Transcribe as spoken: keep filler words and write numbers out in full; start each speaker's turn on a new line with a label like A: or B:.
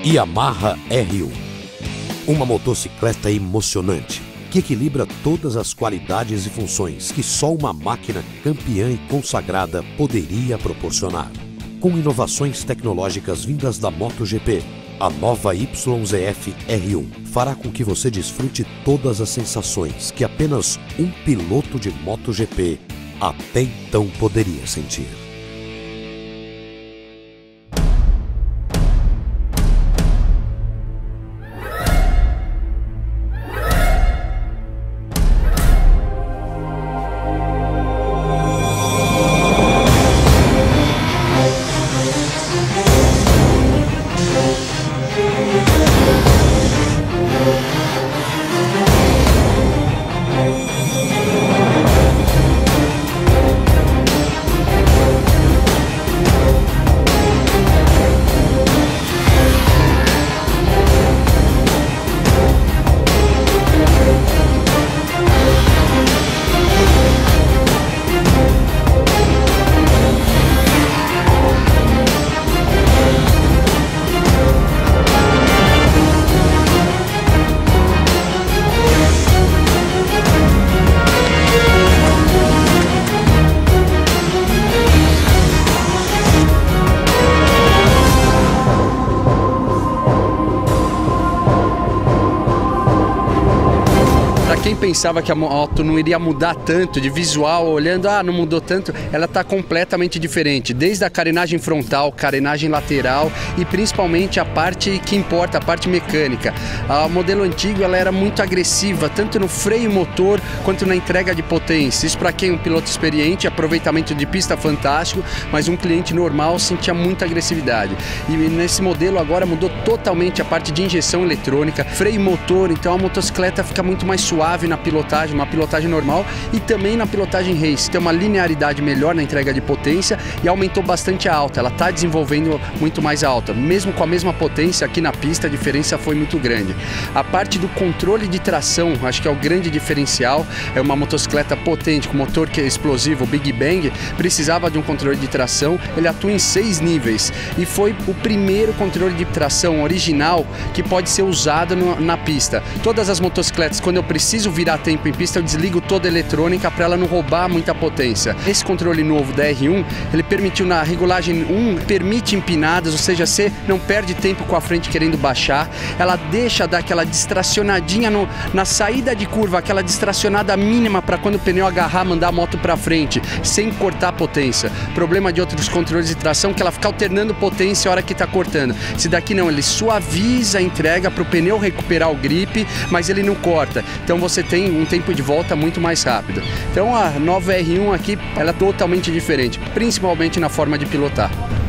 A: Yamaha R um. Uma motocicleta emocionante, que equilibra todas as qualidades e funções que só uma máquina campeã e consagrada poderia proporcionar. Com inovações tecnológicas vindas da MotoGP, a nova Y Z F R um fará com que você desfrute todas as sensações que apenas um piloto de MotoGP até então poderia sentir.
B: Quem pensava que a moto não iria mudar tanto de visual, olhando, ah, não mudou tanto, ela está completamente diferente. Desde a carenagem frontal, carenagem lateral e principalmente a parte que importa, a parte mecânica. O modelo antigo ela era muito agressiva, tanto no freio motor quanto na entrega de potência. Isso para quem é um piloto experiente, aproveitamento de pista fantástico, mas um cliente normal sentia muita agressividade. E nesse modelo agora mudou totalmente a parte de injeção eletrônica, freio motor, então a motocicleta fica muito mais suave na pilotagem, uma pilotagem normal e também na pilotagem race. Tem uma linearidade melhor na entrega de potência e aumentou bastante a alta. Ela está desenvolvendo muito mais alta. Mesmo com a mesma potência aqui na pista, a diferença foi muito grande. A parte do controle de tração, acho que é o grande diferencial. É uma motocicleta potente, com motor que é explosivo, Big Bang, precisava de um controle de tração. Ele atua em seis níveis e foi o primeiro controle de tração original que pode ser usado no, na pista. Todas as motocicletas, quando eu preciso virar tempo em pista, eu desligo toda a eletrônica para ela não roubar muita potência. Esse controle novo da R um, ele permitiu na regulagem um, permite empinadas, ou seja, você não perde tempo com a frente querendo baixar, ela deixa dar aquela distracionadinha no, na saída de curva, aquela distracionada mínima para quando o pneu agarrar, mandar a moto para frente, sem cortar a potência. Problema de outros controles de tração que ela fica alternando potência a hora que está cortando. Esse daqui não, ele suaviza a entrega para o pneu recuperar o grip, mas ele não corta. Então você tem um tempo de volta muito mais rápido. Então a nova R um aqui, ela é totalmente diferente, principalmente na forma de pilotar.